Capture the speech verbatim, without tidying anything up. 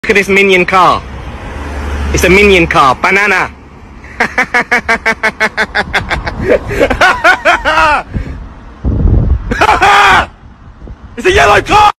Look at this minion car. It's a minion car. Banana. It's a yellow car!